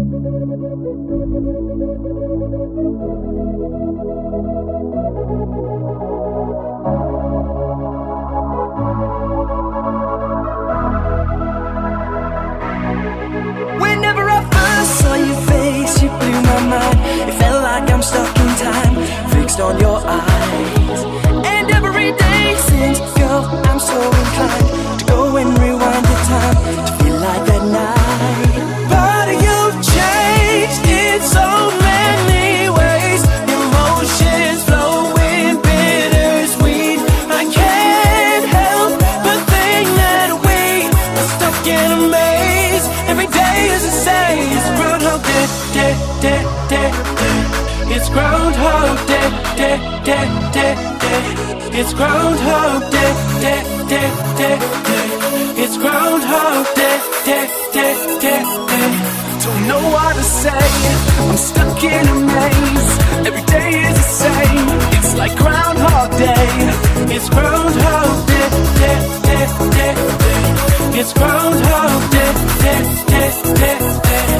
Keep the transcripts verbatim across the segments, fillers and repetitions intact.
Whenever I first saw your face, you blew my mind. It felt like I'm stuck in time, fixed on your eyes. And every day since, girl, I'm so inclined to go and rewind the time, to feel like that night. But you've changed in so many ways. Emotions flowing bittersweet. I can't help but think that we are stuck in a maze. Every day is the same. It's Groundhog Day, day, day, day, day. It's Groundhog Day, day, day, day, day. It's Groundhog Day, day, day, day, day. It's Groundhog Day, day, day, day, day. Don't know what to say, I'm stuck in a maze. Every day is the same, it's like Groundhog Day. It's Groundhog Day, day, day, day, day. It's Groundhog Day, day, day, day, day.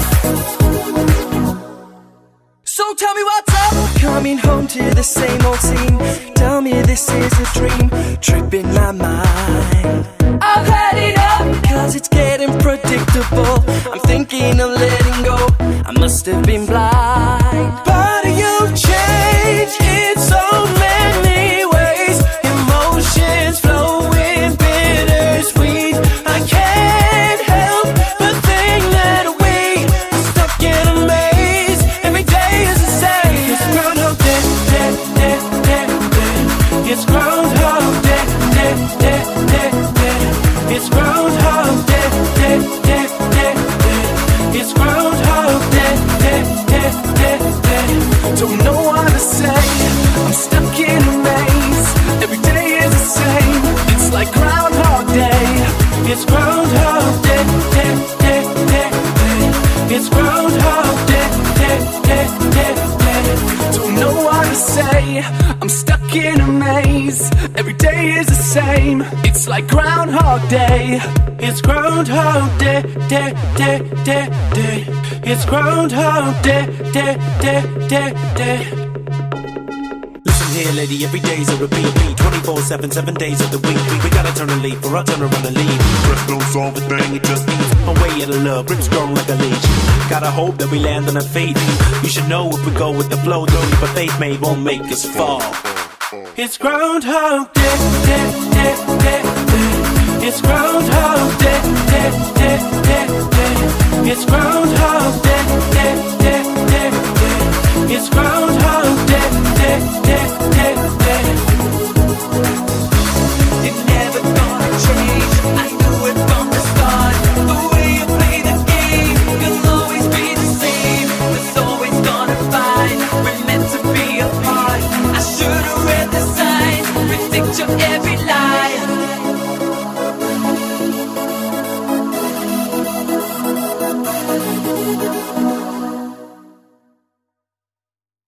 So tell me what's up, coming home to the same old scene. Tell me this is a dream, tripping my mind. I've had it up, cause it's getting predictable. I'm thinking of letting go, I must have been blind. But you've changed in so many ways. Emotions flowing bittersweet. I can't help but think that we are stuck in a maze. Every day is the same. It's Groundhog Day, day, day, day, day. It's Groundhog Day, day, day, day, day. It's Groundhog Day, day, day, day, day. It's Groundhog Day, day, day, day, day. Don't know what to say, I'm stuck in a maze. Every day is the same, it's like Groundhog Day. It's Groundhog Day, day, day, day, day. It's Groundhog Day, day, day, day, day. Don't know what to say, I'm stuck in a maze. Every day is the same, it's like Groundhog Day. It's Groundhog Day, day, day, day, day. It's Groundhog Day, day, day, day, day. Listen here, lady, every day's a repeat. twenty-four seven, seven days of the week. We gotta turn a leaf, or I'll turn around and leave. Press don't solve a thing, it just means my way of the love, grip strong like a leech. Gotta hope that we land on our feet. You should know if we go with the flow, don't leave a faith made won't make us fall. It's Groundhog Day, day, day, day, day. It's Groundhog Day, day, day, day, day. It's Groundhog Day.